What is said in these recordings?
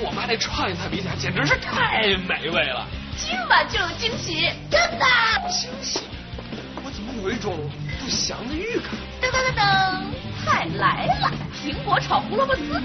我妈那创意菜比起来，简直是太美味了。 今晚就有惊喜，真的！ 惊喜？我怎么有一种不祥的预感？ 噔噔噔噔，菜来了！苹果炒胡萝卜丝。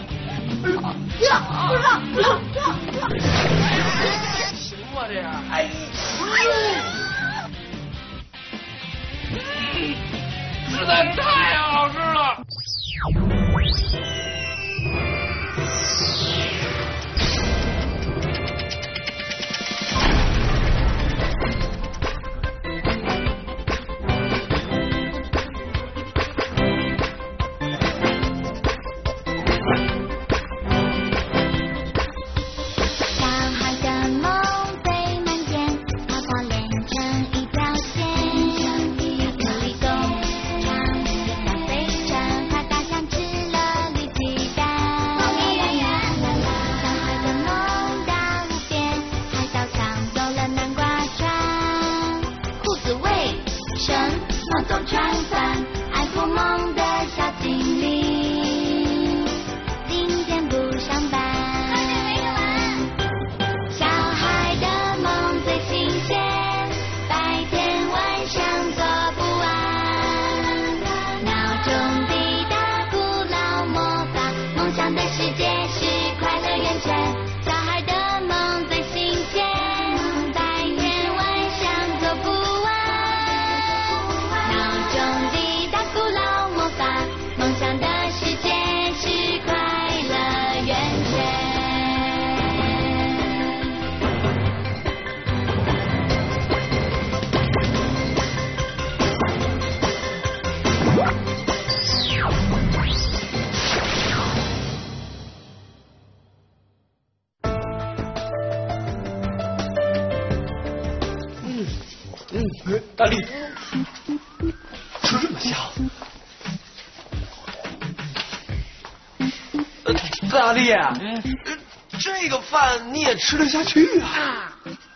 行吗这样？哎，实在太好吃了。大力，吃这么香？大力，这个饭你也吃得下去啊？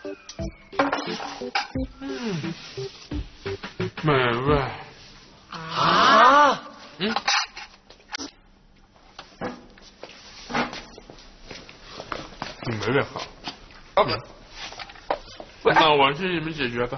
美味啊！ 比美味好。那我替你们解决吧。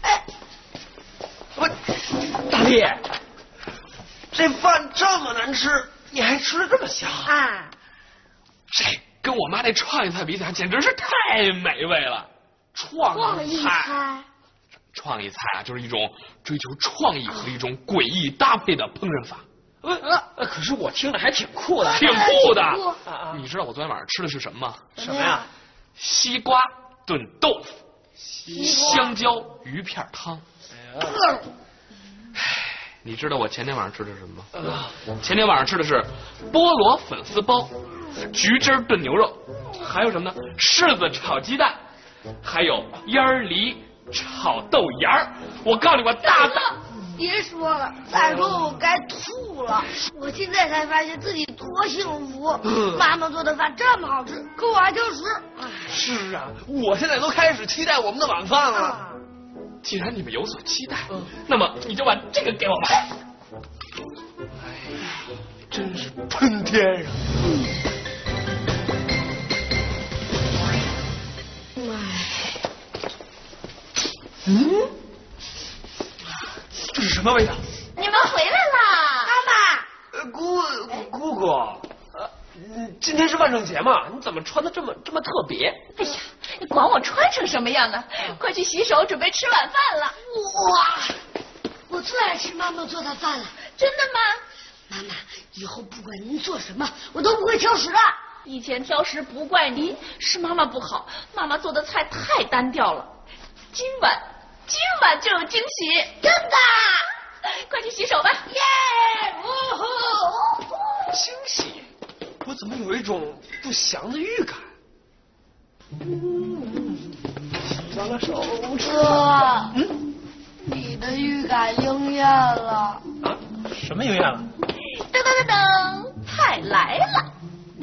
大力，这饭这么难吃，你还吃得这么香啊？这跟我妈那创意菜比起来，简直是太美味了。创意菜啊，就是一种追求创意和一种诡异搭配的烹饪法。可是我听着还挺酷的，挺酷的。你知道我昨天晚上吃的是什么吗？什么呀？西瓜炖豆腐，香蕉鱼片汤。你知道我前天晚上吃的是什么吗？前天晚上吃的是菠萝粉丝包、橘汁炖牛肉，还有什么呢？柿子炒鸡蛋，还有烟梨炒豆芽。我告诉你，我大大。 别说了，再说我该吐了。我现在才发现自己多幸福，妈妈做的饭这么好吃，可我还挑食。 是啊，我现在都开始期待我们的晚饭了。既然你们有所期待，那么你就把这个给我吧。哎呀，真是喷天上。这是什么味道？ 你们回来啦！ 妈妈， 姑姑，今天是万圣节嘛？你怎么穿的这么特别？ 哎呀，你管我穿成什么样呢？快去洗手，准备吃晚饭了。 我最爱吃妈妈做的饭了。 真的吗？ 妈妈，以后不管您做什么，我都不会挑食的。 以前挑食不怪你，是妈妈不好，妈妈做的菜太单调了。今晚就有惊喜， 真的！ 快去洗手吧。 耶！ 惊喜？我怎么有一种不祥的预感？洗完了手。 哥，你的预感应验了。 啊？什么应验了？ 噔噔噔噔，菜来了！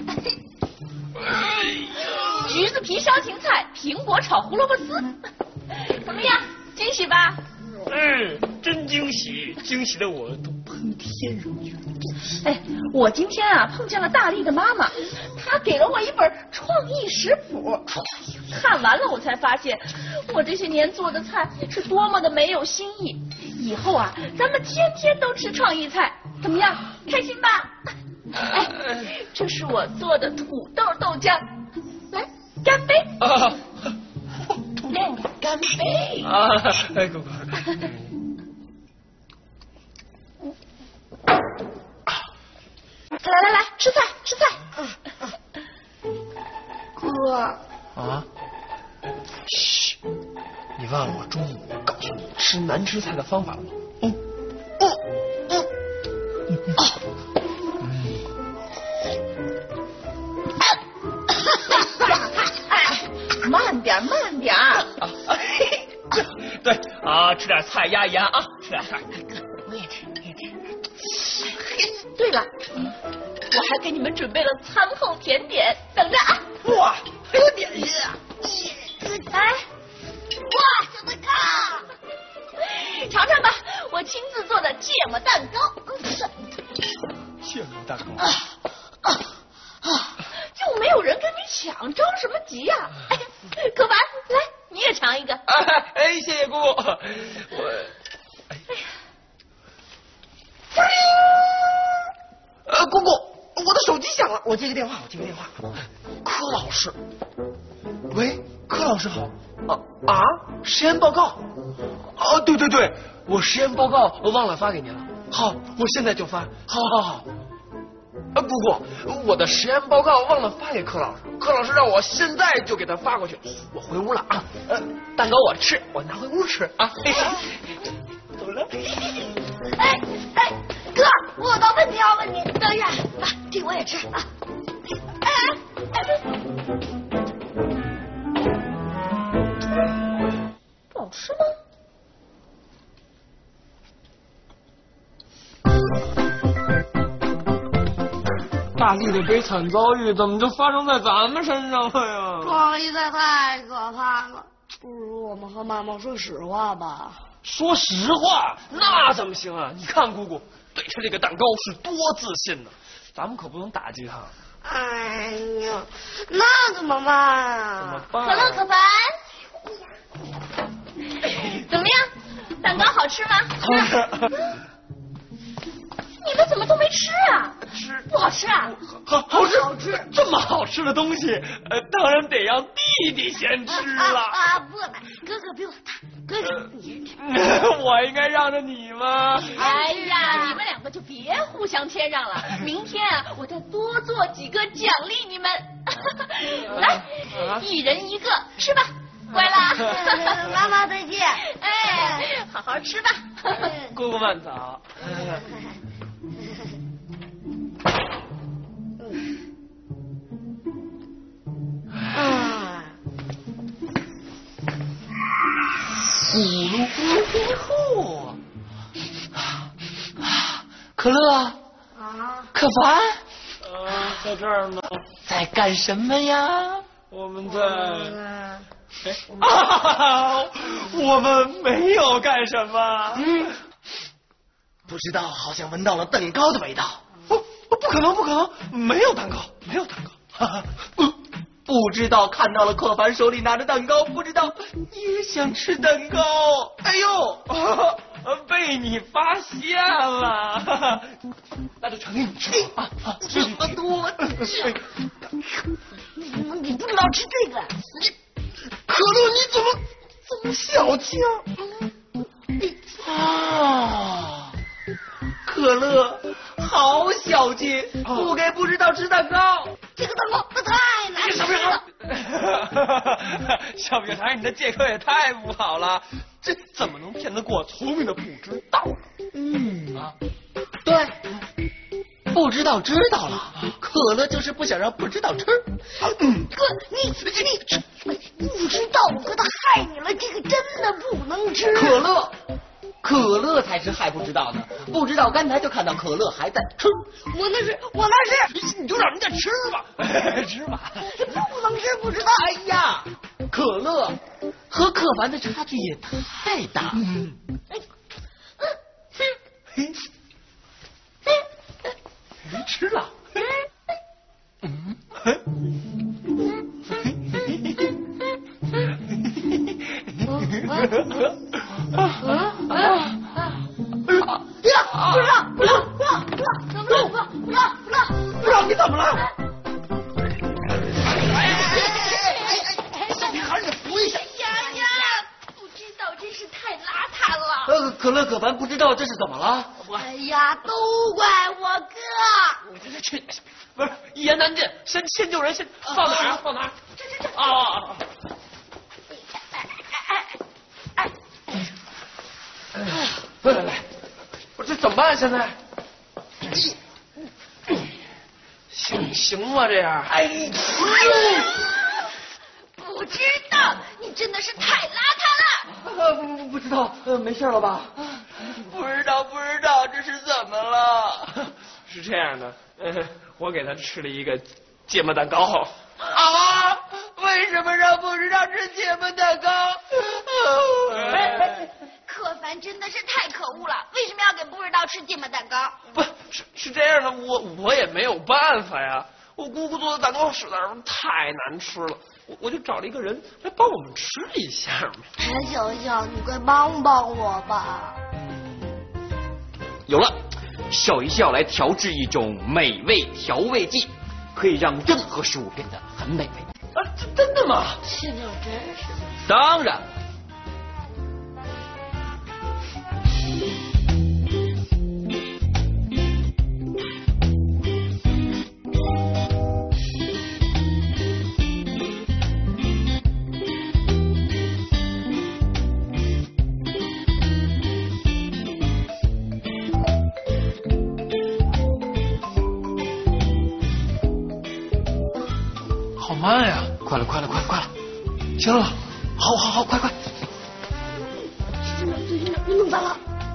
橘子皮烧芹菜，苹果炒胡萝卜丝，怎么样？惊喜吧？ 真惊喜，惊喜的我都喷天人剧。 哎，我今天啊碰见了大力的妈妈，她给了我一本创意食谱，看完了我才发现，我这些年做的菜是多么的没有新意。以后啊，咱们天天都吃创意菜，怎么样？开心吧？哎，这是我做的土豆豆浆，来干杯！干杯！ 哎，哥哥。 来，吃菜，吃菜。 哥啊！嘘，你忘了我中午告诉你吃难吃菜的方法了吗？ 慢点。 对啊，吃点菜压一压啊，吃点菜。 我也吃。对了，我还给你们准备了餐后甜点，等着啊！ 哇，还有点心啊！ 来，哇，小蛋糕，尝尝吧，我亲自做的芥末蛋糕。 芥末蛋糕。 又没有人跟你抢，着什么急呀？可凡，来，你也尝一个。 哎，谢谢姑姑。姑姑，我的手机响了，我接个电话。柯老师，喂，柯老师好。实验报告。对，我实验报告忘了发给您了。好，我现在就发。好。姑姑，我的实验报告忘了发给柯老师，柯老师让我现在就给他发过去。我回屋了啊。蛋糕我吃，我拿回屋吃啊。走了。 哎，哥，我有道问题要问你，等一下啊，这我也吃啊。 不好吃吗？ 大力的悲惨遭遇怎么就发生在咱们身上了呀？ 创意菜太可怕了，不如我们和妈妈说实话吧。 说实话，那怎么行啊？你看姑姑对着这个蛋糕是多自信呢，咱们可不能打击她。 哎呀，那怎么办啊？ 怎么办？ 可乐可凡，怎么样？蛋糕好吃吗？你们怎么都没吃啊？不好吃啊？ 好吃，这么好吃的东西，当然得让弟弟先吃了。 不能，哥哥比我大，哥你我应该让着你吗？ 哎呀，你们两个就别互相谦让了。明天啊，我再多做几个奖励你们。来，一人一个，吃吧，乖啦。 妈妈再见。 哎，好好吃吧。 姑姑慢走。咕噜咕噜可乐可凡在这儿呢，在干什么呀？我们在我们没有干什么。不知道，好像闻到了蛋糕的味道。不可能，没有蛋糕。不知道看到了可凡手里拿着蛋糕，不知道也想吃蛋糕。哎呦，被你发现了，那就传给你吃啊！这么多， 你不知道吃这个？ 可乐，你怎么这么小气啊？可乐好小气，不给不知道吃蛋糕。 这个蛋糕它太难吃了。 小屁孩，你的借口也太不好了，这怎么能骗得过聪明的不知道呢？ 对，不知道知道了，可乐就是不想让不知道吃。 哥，你不知道，我哥他害你了，这个真的不能吃。 可乐才是害不知道的，不知道刚才就看到可乐还在吃。 我那是， 你就让人家吃吧，吃吧。 不能吃，不知道。 哎呀，可乐和可凡的差距也太大。 吃了。 不让你怎么了？小女孩，你扶一下。 呀，不知道，真是太邋遢了。 可乐可凡不知道这是怎么了？ 哎呀，都怪我哥！ 我这去，不是一言难尽，先救人，先放哪儿啊？放哪儿？这啊！来，我这怎么办？现在行吗？这样？哎， 不知道，你真的是太邋遢了。 不知道，没事了吧？ 不知道，这是怎么了？是这样的，我给他吃了一个芥末蛋糕。啊？为什么让不知道吃芥末蛋糕？ 可凡真的是太可恶了，为什么要给不知道吃芥末蛋糕？ 不是这样的，我也没有办法呀。我姑姑做的蛋糕实在是太难吃了，我就找了一个人来帮我们吃一下嘛。 小小，你快帮帮我吧。 有了，笑一笑来调制一种美味调味剂，可以让任何食物变得很美味。 啊，真的吗？ 现在真是。 当然。 好慢呀！ 快了！ 行了，好，快！ 你弄咋了？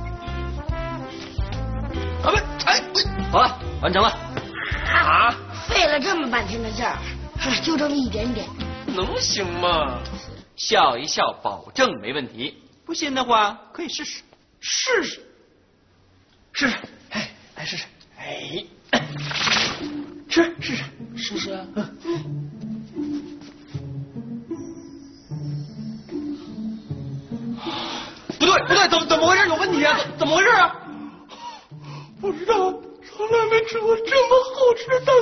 啊不，哎， 好了，完成了。 啊， 费了这么半天的劲儿，就这么一点点， 能行吗？ 笑一笑，保证没问题。不信的话，可以试试。 试试，来试试，试试啊！不对，怎么回事？有问题啊？怎么回事啊？不知道，从来没吃过这么好吃的蛋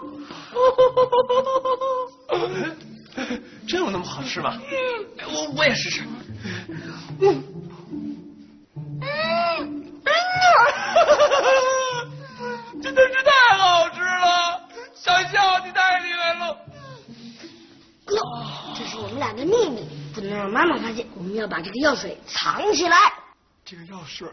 糕。真有那么好吃吗？我也试试。真的是太好吃了！小笑，你太厉害了。 哥，这是我们俩的秘密，不能让妈妈发现。我们要把这个药水藏起来。 这个药水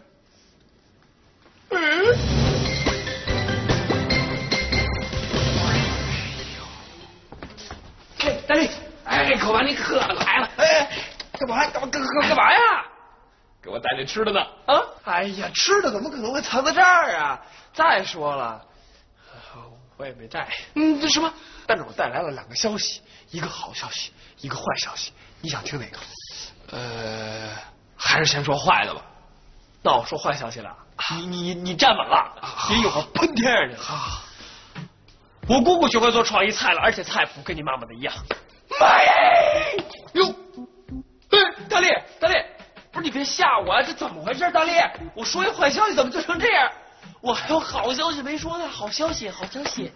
大力，可完你可来了，干嘛呀？给我带点吃的呢啊！哎呀，吃的怎么可能会藏在这儿啊？再说了，我也没带。这什么？但是我带来了2个消息，一个好消息，一个坏消息。你想听哪个？还是先说坏的吧。那我说坏消息了。你站稳了，别一会儿喷天上去了。我姑姑学会做创意菜了，而且菜谱跟你妈妈的一样。妈呀！哟，大力，不是你别吓我啊！这怎么回事？大力，我说一坏消息，怎么就成这样？我还有好消息没说呢，好消息。好消息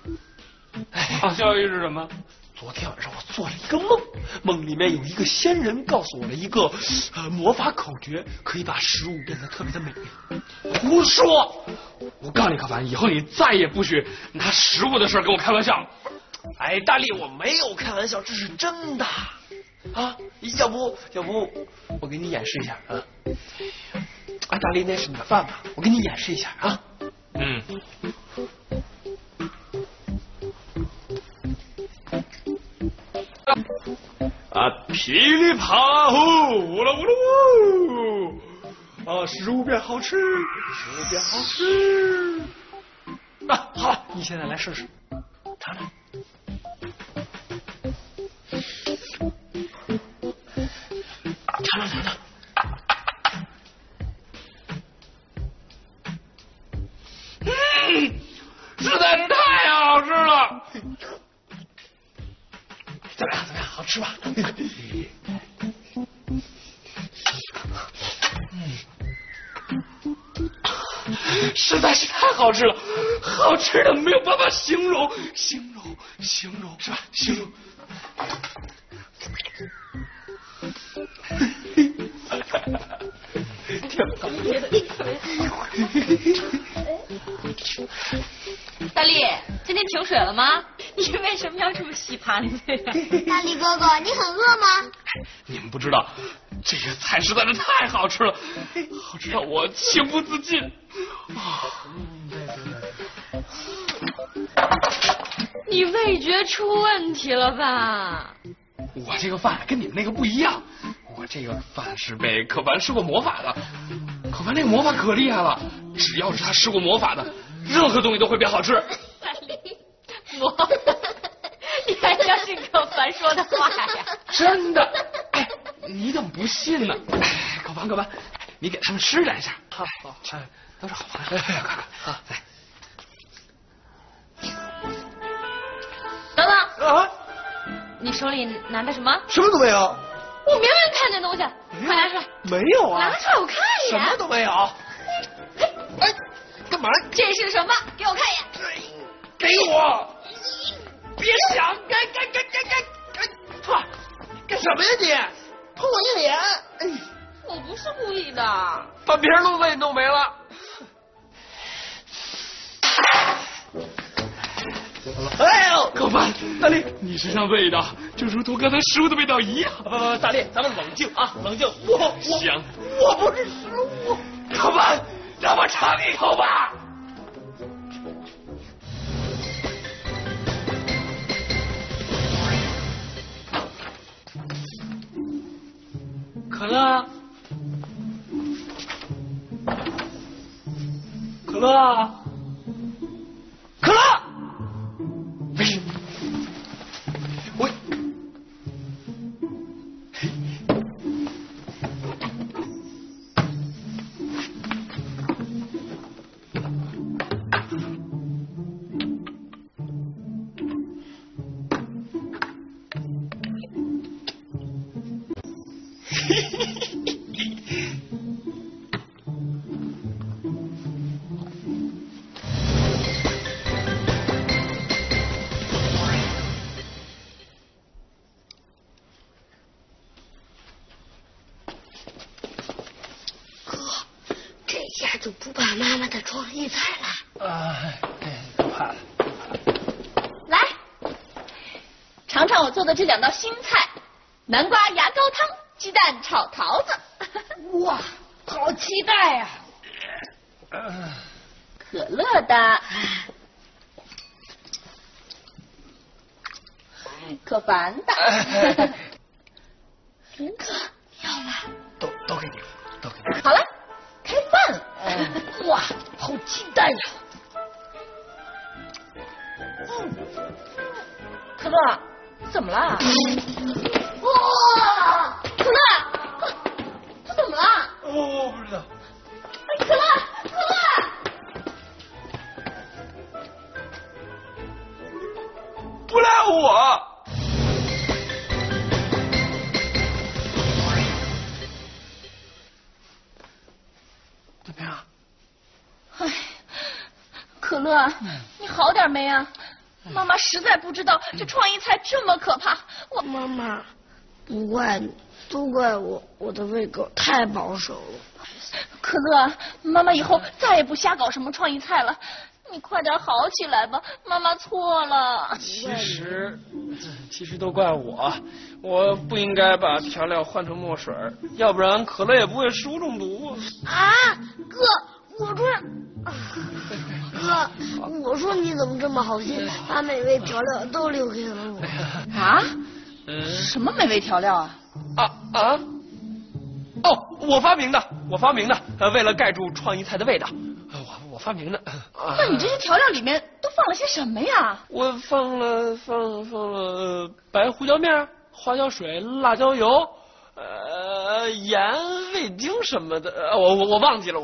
是什么？昨天晚上我做了一个梦，梦里面有一个仙人告诉我了一个魔法口诀，可以把食物变得特别的美味。胡说！我告诉你，可凡，以后你再也不许拿食物的事跟我开玩笑。哎，大力，我没有开玩笑，这是真的啊！要不我给你演示一下啊！啊，大力，那是你的饭吧？我给你演示一下啊！噼里啪啦呼，呜啦呜啦呜！食物变好吃，好了，你现在来试试，尝尝。 好吃吧？实在是太好吃了，好吃的没有办法形容，是吧？形容。 大力，今天停水了吗？你为什么要这么洗盘子呀？ 大力哥哥，你很饿吗？ 你们不知道，这个菜实在是太好吃了，好吃到我情不自禁。 你味觉出问题了吧？ 我这个饭跟你们那个不一样，我这个饭是被可凡施过魔法的，可凡那个魔法可厉害了，只要是他施过魔法的，任何东西都会变好吃。 你还相信可凡说的话呀？ 真的？哎，你怎么不信呢？哎，可凡，你给他们施展一下。好，都是好朋友。快，好，来。 等等啊！ 你手里拿的什么？ 什么都没有。 我明明看见东西，快拿出来！ 没有啊！ 拿出来我看一眼。 什么都没有。哎，干嘛？ 这是什么？给我看一眼。 给我！ 别想，给！ 干什么呀你？碰我一脸！哎， 我不是故意的。 把别人路子也弄没了。 哎呦， 可凡，大力，你身上味道就如同刚才食物的味道一样。 大力，咱们冷静啊，冷静。 香， 我不是食物。 可凡，让我尝一口吧。 可乐，可乐，可乐！没事，我。 就不怕妈妈的创意菜了。 不怕了。 来，尝尝我做的这2道新菜：南瓜牙膏汤、鸡蛋炒桃子。 哇，好期待呀！ 可乐的，可凡的。林哥，要了， 都给你，都给你。 好了，开饭了。 哇，好期待呀！ 可乐，怎么了？ 哇， 可乐，他怎么了？ 我不知道。 可乐，可乐， 不赖我。怎么样？ 哎，可乐，你好点没啊？妈妈实在不知道这创意菜这么可怕。 妈妈，不怪你，都怪我的胃口太保守了。 可乐，妈妈以后再也不瞎搞什么创意菜了。你快点好起来吧，妈妈错了。 其实都怪我不应该把调料换成墨水，要不然可乐也不会食物中毒啊！哥，我说你怎么这么好心，把美味调料都留给了我啊？什么美味调料啊？ 哦，我发明的，为了盖住创意菜的味道，我发明的。 那你这些调料里面都放了些什么呀？ 我放了白胡椒面、花椒水、辣椒油，盐、味精什么的，我忘记了。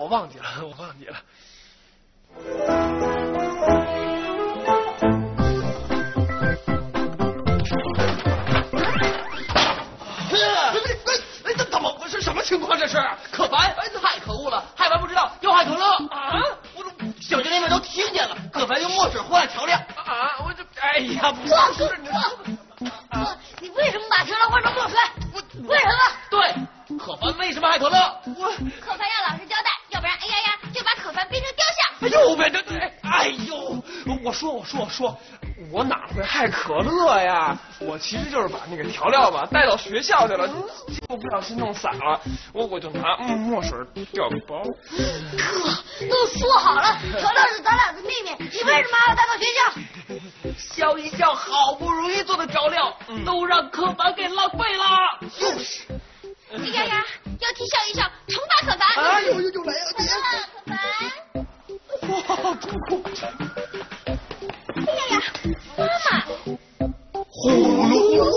饭用墨水和调料啊！我这哎呀，不哥，你为什么把调料换成墨水？为什么？ 对，可凡为什么爱可乐？ 可凡要老实交代，要不然哎呀呀就把可凡变成雕像。 哎呦，变成哎呦！我说，我哪会害可乐呀？我其实就是把那个调料吧带到学校去了，结果不小心弄洒了，我就拿墨水掉个包。 哥，都说好了，调料是咱俩的秘密，你为什么还要带到学校？ 笑一笑，好不容易做的调料，都让可凡给浪费了。 就是。哎呀呀，要替笑一笑，惩罚可凡。 哎呦，又来了！ 可凡。 哇，哭！ 哎呀呀，妈妈！ 呼噜！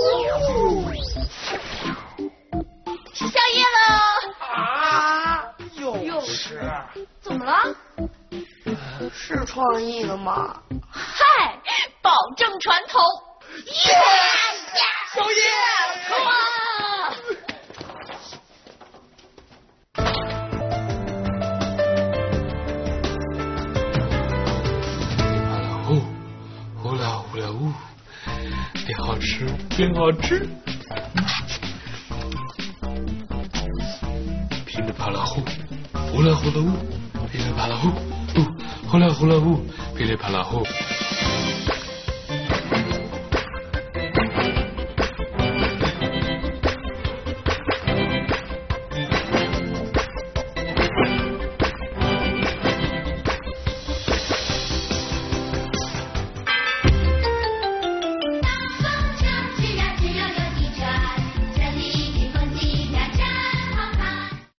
吃宵夜喽！ 啊，又是？ 怎么了？是创意的吗？ 嗨，保证传统。 耶！ 宵夜！ 哇！ 呼啦呜，变好吃，变好吃。噼里啪啦呼，呼啦呼啦呜，噼里啪啦呼，呼啦呼啦呜，噼里啪啦呼。